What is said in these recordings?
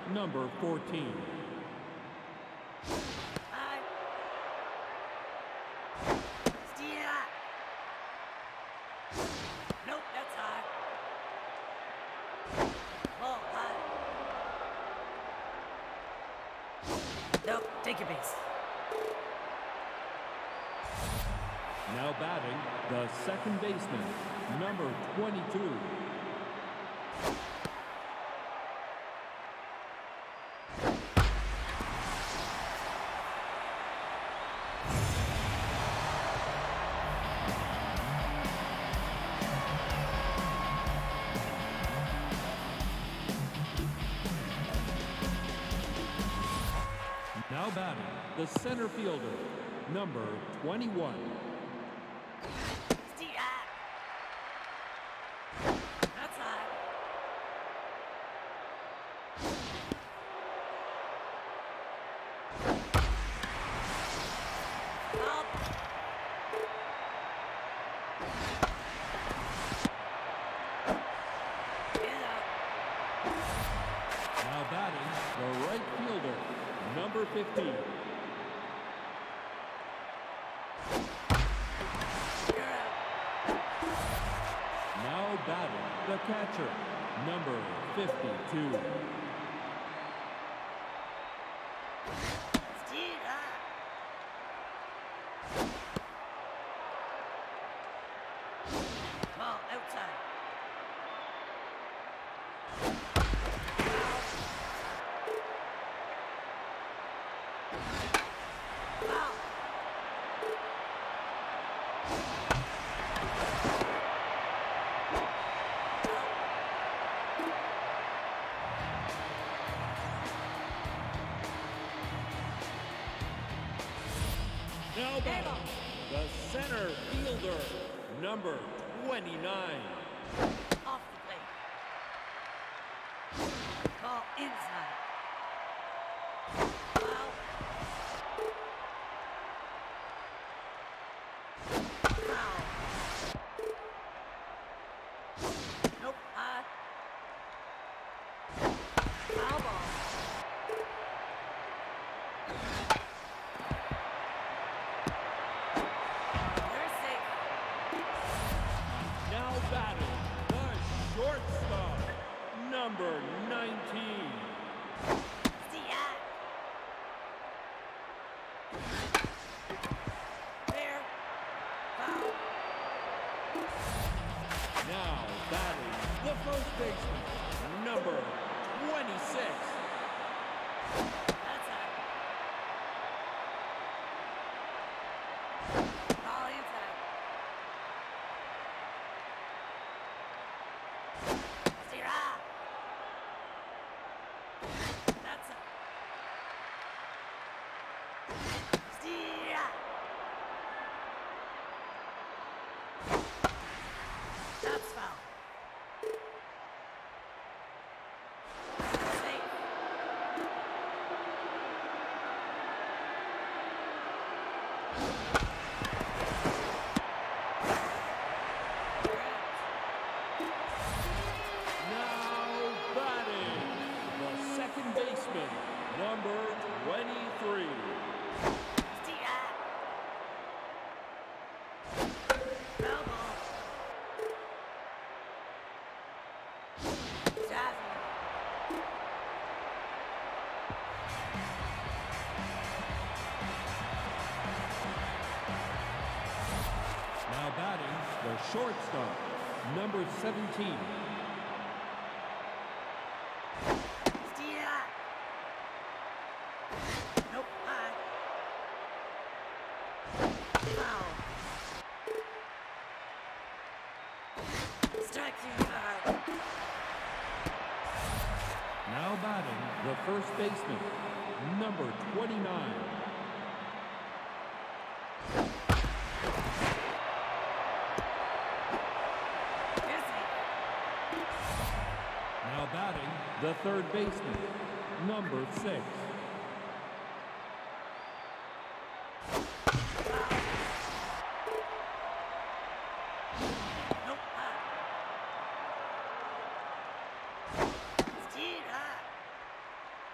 number 14. High. Steer. Nope, that's high. Ball high. Nope, take your base. Now batting, the second baseman, number 22. Now batting, the center fielder, number 21. That's high. Up. Now batting, the right fielder, number 15. Now batting, the catcher, number 52. Ball outside. Foul. Now batting, the center fielder, number 29. Off the plate. Ball inside. Foul. Foul. Nope. High. Foul ball. They're safe. Now batting, the shortstop, number 19. Stiak. There. Foul. Now batting, the first baseman, number 26. That's high. Ball inside. Steer up. That's high. Steer up. That's foul. Safe. Now batting, the second baseman, number 23. Steer. Foul ball. Jazzy. Now batting, the shortstop, number 17. Steer. Nope. High. Foul. Strike two. Foul. Now batting, the first baseman, number 29. Busy. Now batting, the third baseman, number 6. Nope. High. Steer. High.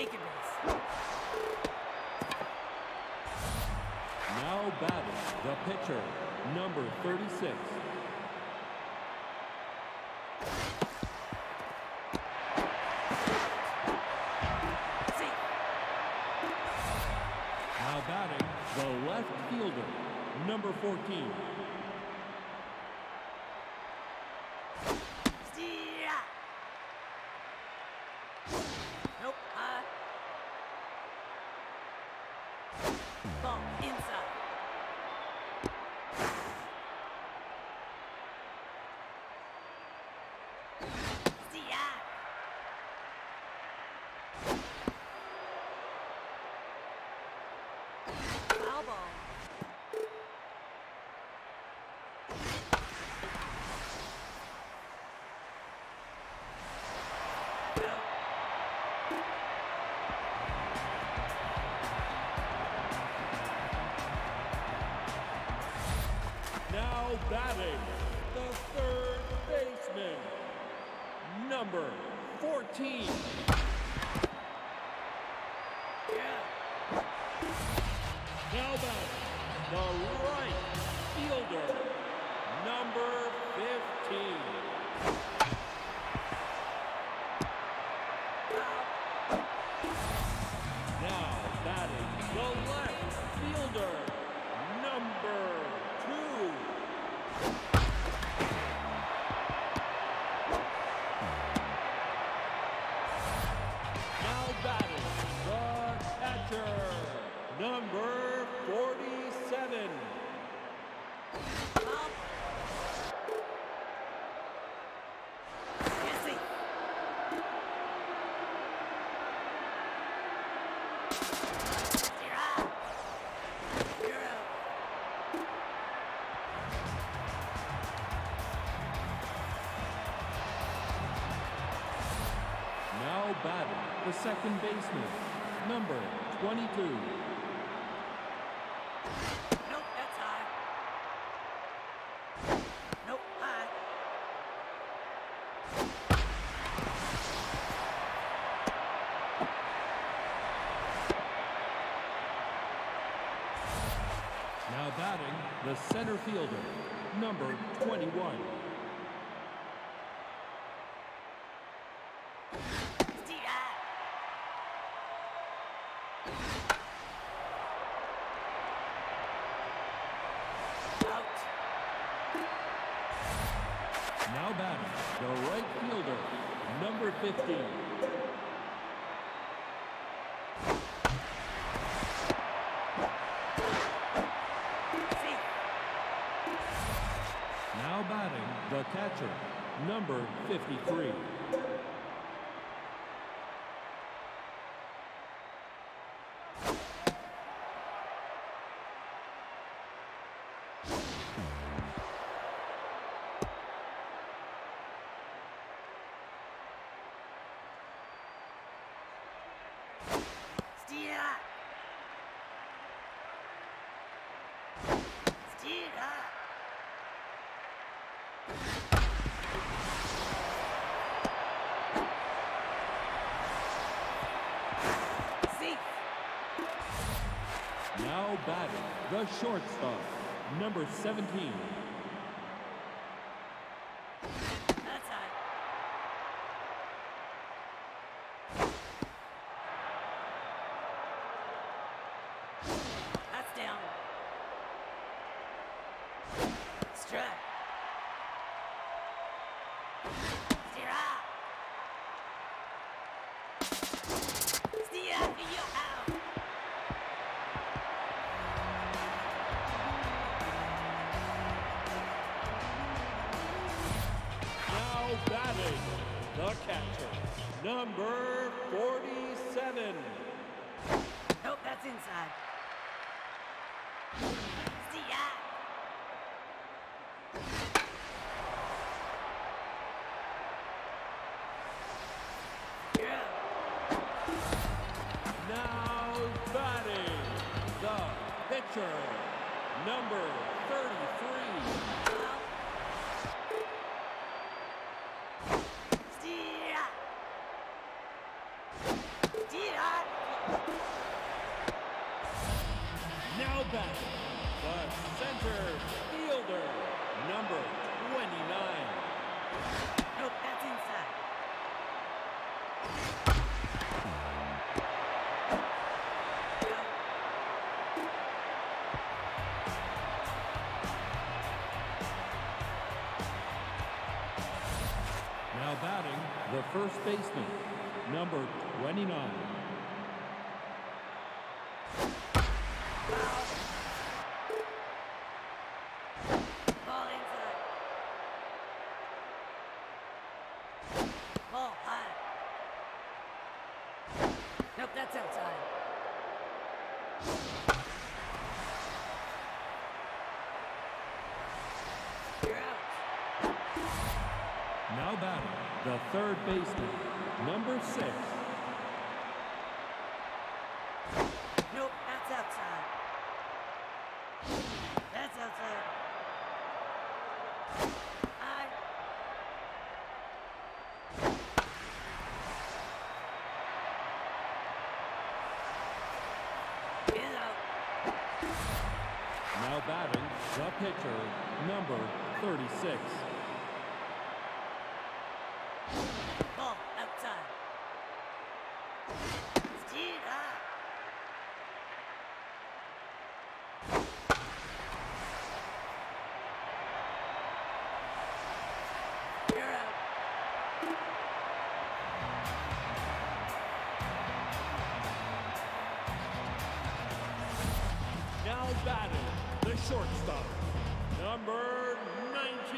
Taking base. Now batting the pitcher, number 36. See. Now batting the left fielder, number 14. Steer. Nope. High. Ball inside. Steer. Foul ball. Now batting the third baseman, number 14. Yeah. Now batting the right fielder, number 15. Foul. Now batting the left fielder, number 2. Now batting the catcher, number 47. Foul. Yes, see. Steer out. You're out. Now batting the second baseman, number 22. Nope, that's high. Nope, high. Now batting the center fielder, number 21. Steer. Out. Now batting the right fielder, number 15. See. Now batting the catcher, number 53. Steer. Steer. See. Now batting the shortstop, number 17. That's high. That's down. Strike. Steer out. Steer out. You out. Now batting the catcher, number 47. Nope, that's inside. Steer out. You're out. Now batting the pitcher, number 33. Foul. Steer out. Steer out. Now batting, the center fielder, number 29. Nope, that's inside. Now batting, the first baseman, number 29. Ball inside. Ball high. Nope, that's outside. You're out. Now batting, the third baseman, number 6. Nope, that's outside. That's outside. I. Get out. Now batting, the pitcher, number 36. Ball outside. Steal high. You're out. Now batting, the shortstop, number 19.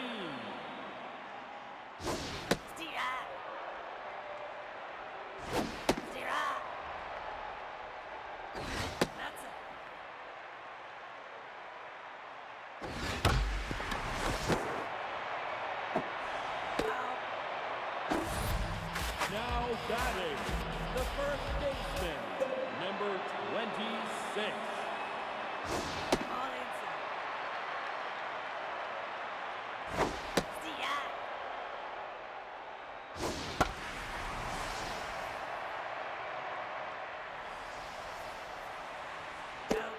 Steal high. Steal high. That's it. Out. Now batting, the first baseman, number 26. Ball inside. Steal high. Out.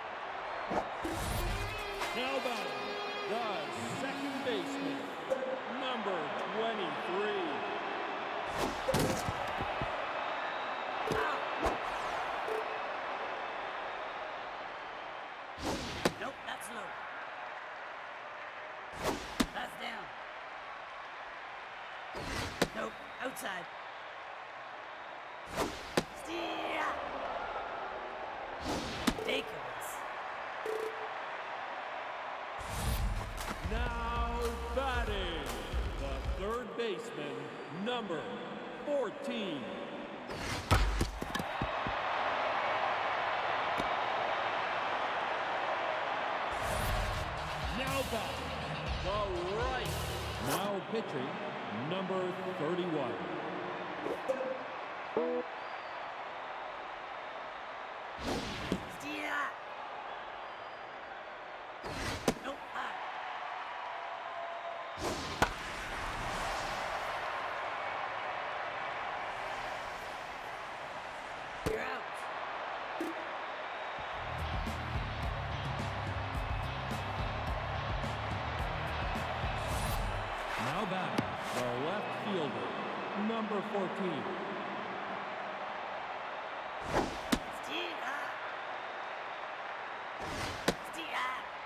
Now batting, the second baseman, number 23. Nope, that's low. That's down. Nope, outside. Steer. Ridiculous. Now batting, the third baseman, number 14. Now batting, the right. Now pitching, number 31. Steer. Nope, high. You're out. Now batting, the left fielder, number 14. Steer. Steer.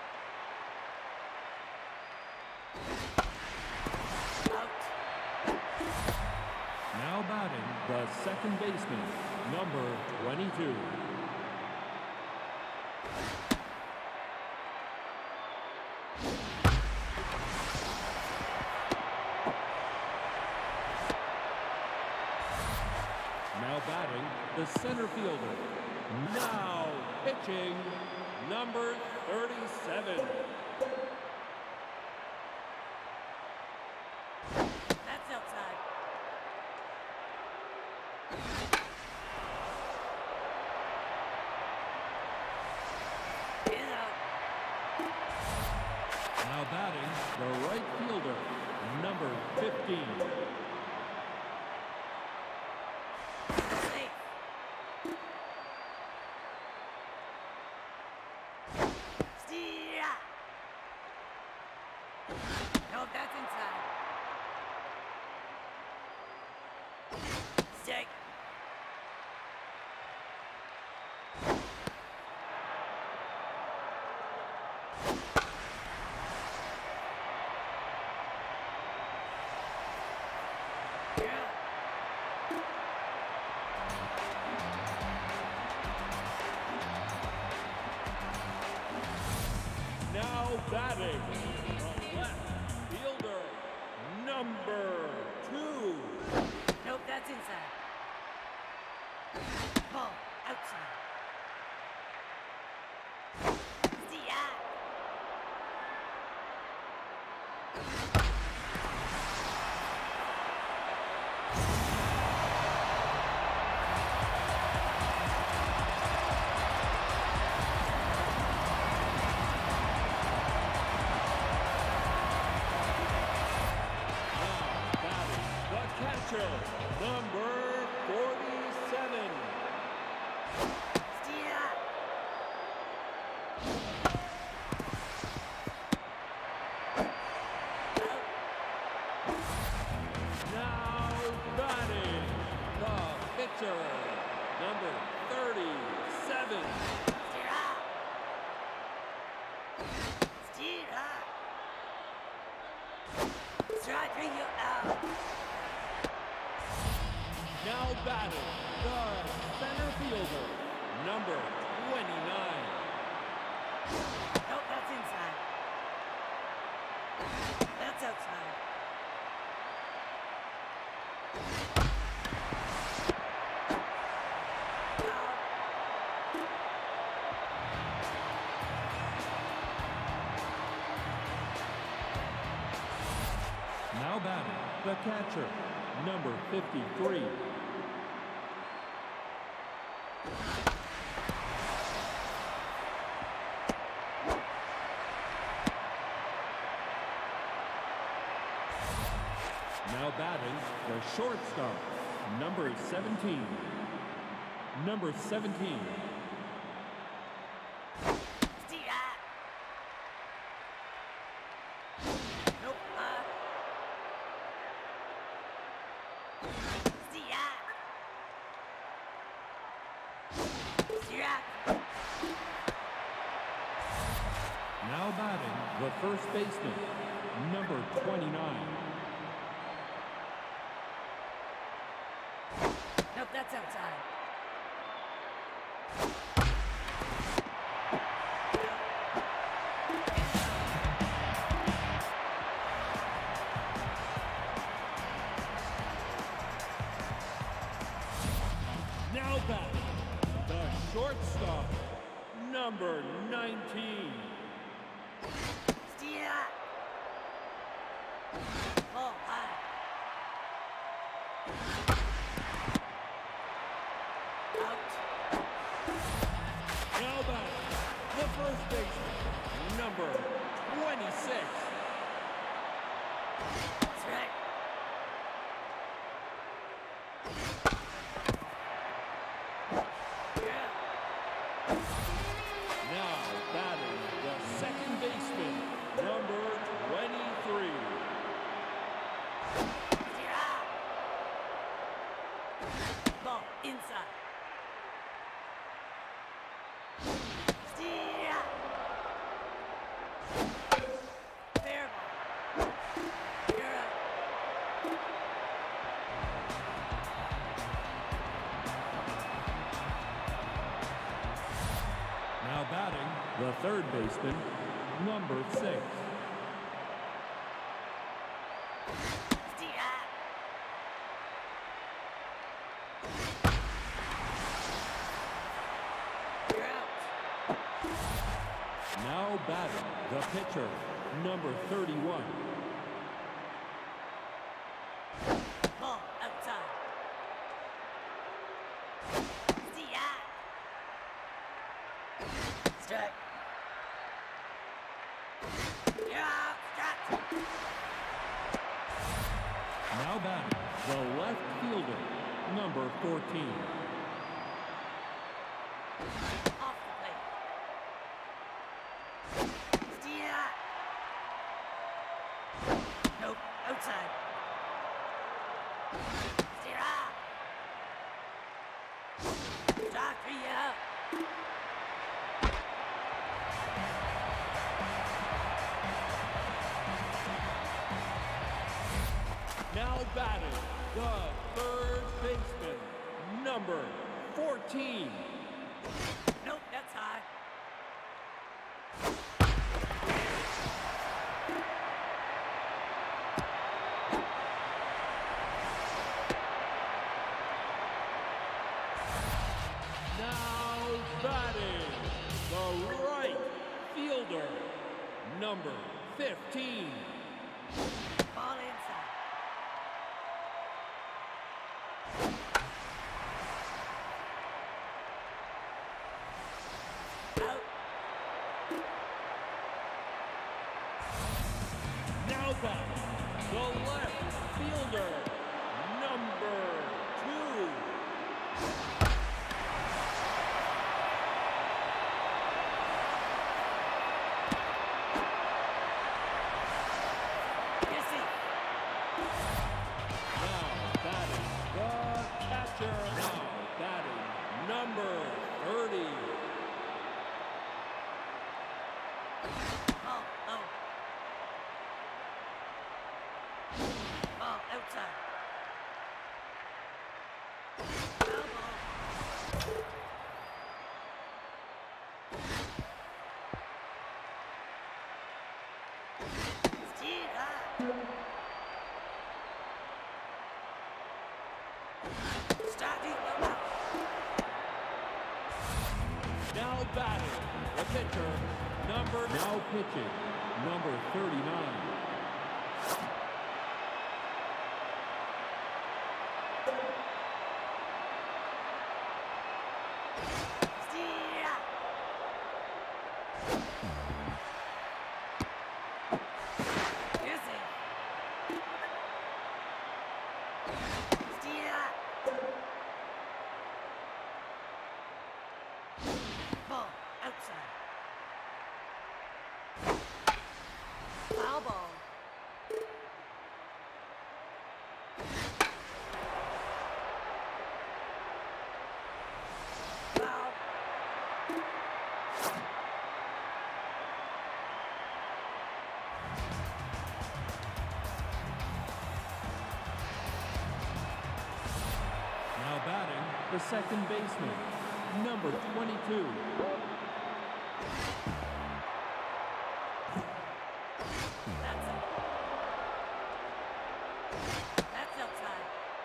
Out. Now batting, the second baseman, number 22. Now batting, the center fielder. Now pitching, number 37. That's outside. Get out. Now batting, the right fielder, number 15. Safe. batting, the left fielder, number 2. Nope, that's inside. Ball outside. DI. Number 47. Now batting, the pitcher, number 37. Strike you out. Now batting, the center fielder, number 29. Nope, that's inside. That's outside. Now batting, the catcher, number 53. Now batting, the shortstop, number 17. Number 17. Nope, Now batting, the first baseman, number 29. Nope, that's outside. Now batting, the shortstop, number 19. Ball high. Out. Now batting, the first baseman, number 26. That's right. Yeah. Now batting, the second baseman, number 23. Ball inside. Fair ball. You're out. Now batting, the third baseman, number 6. You're out. Now batting, the pitcher, number 31. Ball outside. Strike. You're out. Strike. Now batting, the left fielder, number 14. Off the plate. Nope, outside. Strike you out. Now batting, the third baseman, number 14. Nope, that's high. Now batting, the right fielder, number 15. Ball inside. Out. Now batting, the left fielder, number 2. Yes, it. Now batting, the catcher. Now batting, number 30. Ball low. Ball outside. Foul ball. Steer high. Starting the out. Now batting, the pitcher, now pitching, number 39. Steer high. Yes, it. Steer high. Ball outside. Foul ball. Foul. Now batting, the second baseman, number 22. That's it. That's outside.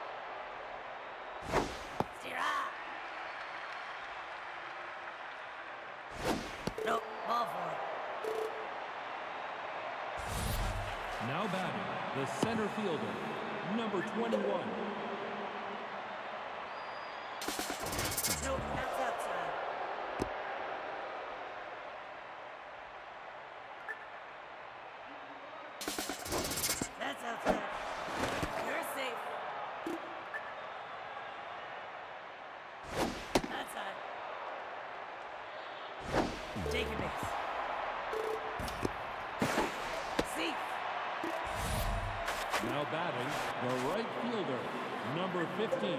Steer high. No, ball for it. Now batting, the center fielder, number 21. No, that's outside. That's outside. You're safe. Outside. Take a base. Safe. Now batting, the right fielder, number 15.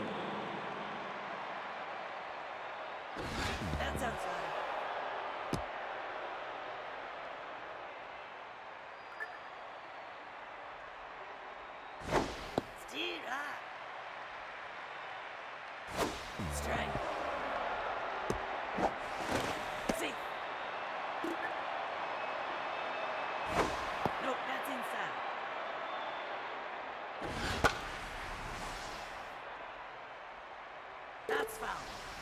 That's outside. Steer high. Strike. Safe. Nope, that's inside. That's foul.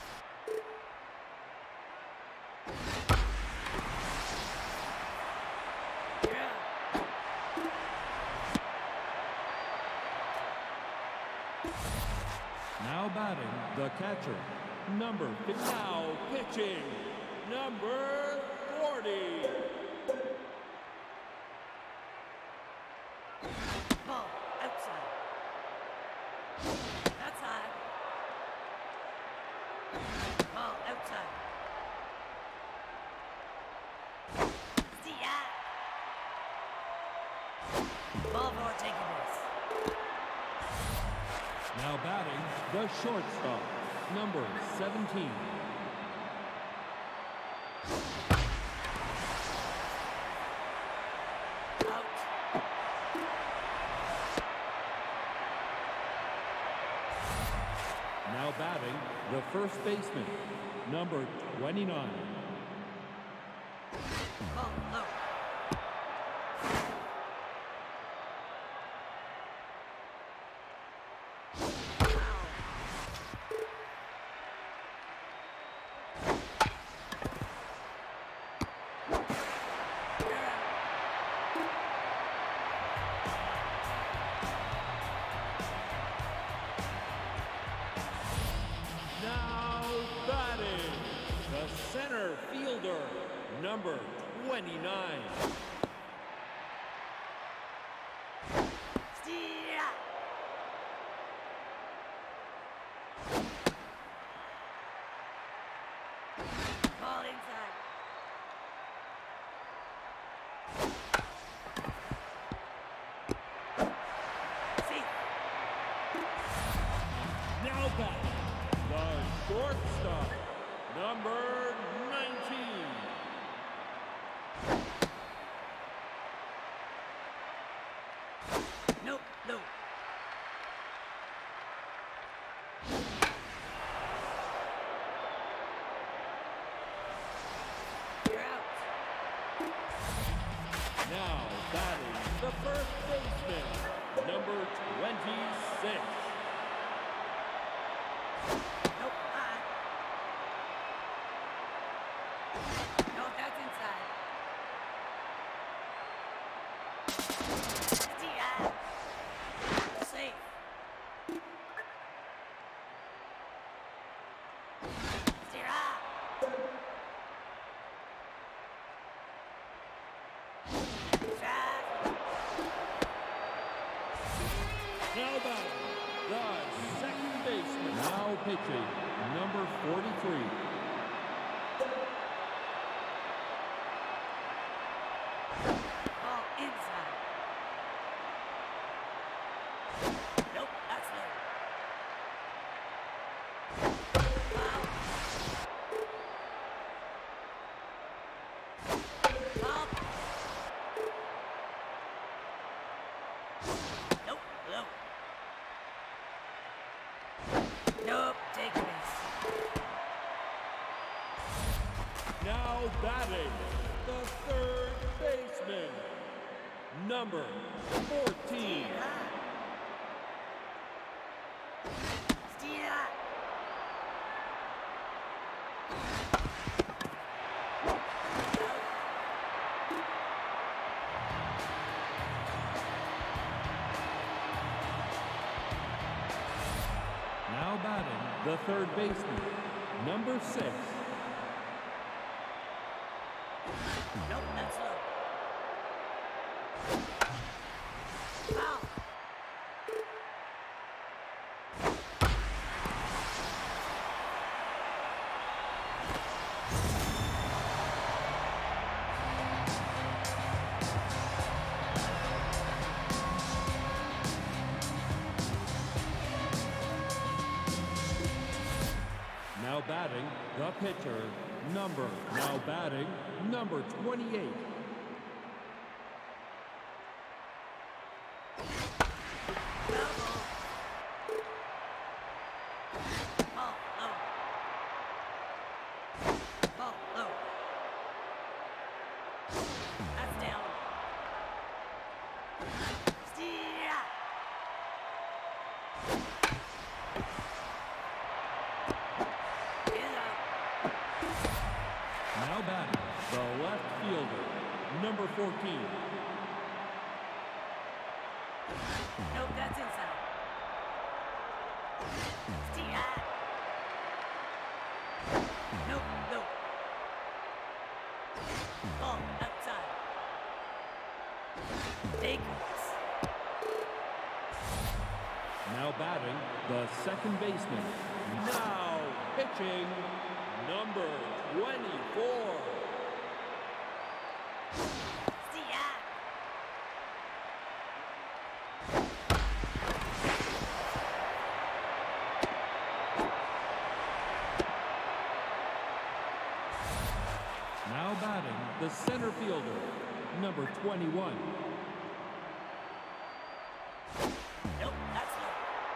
Yeah. Now batting, the catcher, number 50. Now pitching, number 40. Ball outside. That's high. Ball outside. See ya. Ball for taking base. Now batting, the shortstop, number 17. Out. Now batting, the first baseman, number 29. Ball low. Foul. number 29. Steer. Ball inside. Safe. Now back, the shortstop, number 19. Nope, no. You're out. Now batting the first baseman, number 26. Nope, nope, that's inside. Steer. Safe. Steer up. Drive. Now batting the second baseman. Now pitching, number 43. Ball inside. Nope, that's low. Foul. Foul. Nope, low. Nope, take a miss. Now batting the third baseman, number 14. Steer. Now batting the third baseman, number 6. Nope, that's low. Foul. Now batting the pitcher, now batting number 28. Foul ball. Ball low. Ball low. That's down. Steer. Is out. Now batting the left fielder, number 14. Nope, that's inside. Steer. Nope, nope. Ball outside. Take this. Now batting the second baseman, now pitching number 24. Steer. Now batting the center fielder, number 21. Nope, that's low.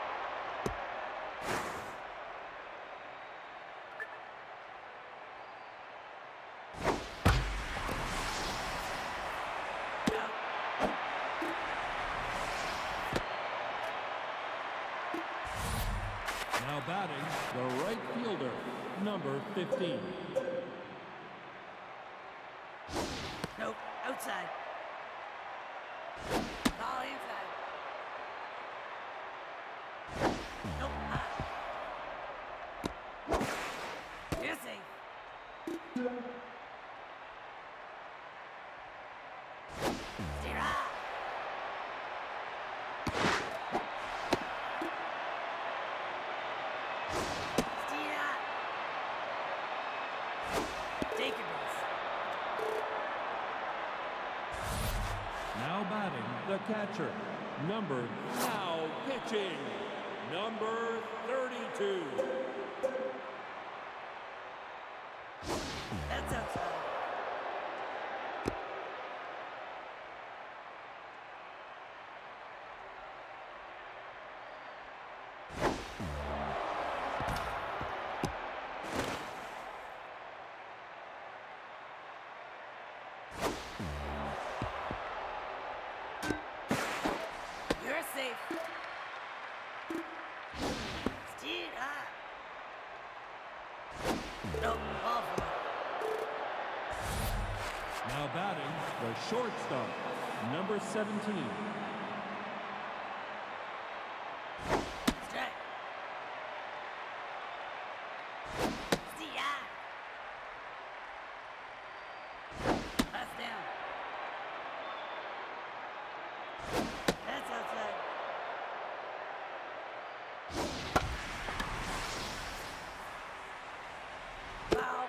Out. Now batting the right fielder, number 15. Nope, outside. Ball inside. Nope, You're safe. the catcher. Now pitching, number 32. That's outside. You're safe. Steed high. Nope, ball for Now batting, the shortstop, number 17. strike. Steed high. Pass down. That's outside. Foul.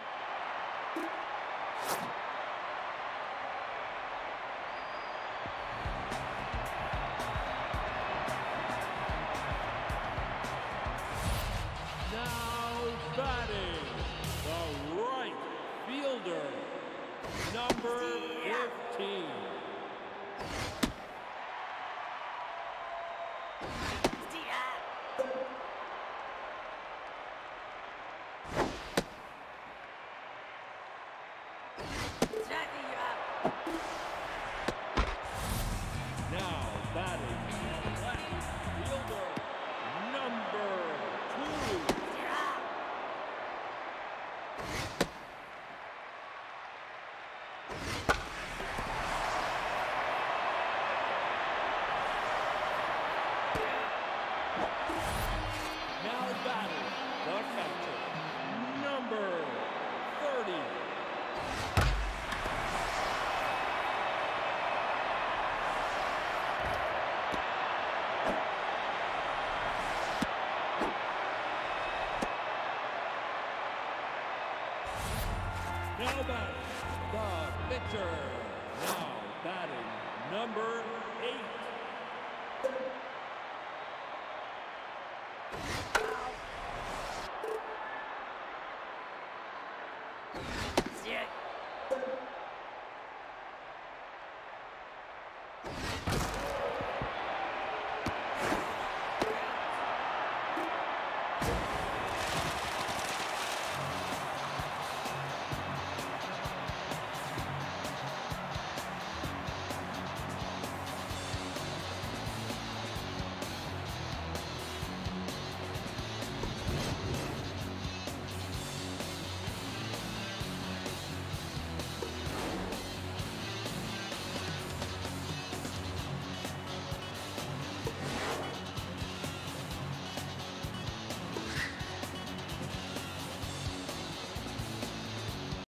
Now batting, the right fielder, number 15. Steed high. Strike, you're out. Now batting, the left fielder, number 2. You're out. Now batting, the catcher, number 30. Now batting, the pitcher. Now batting, number 8.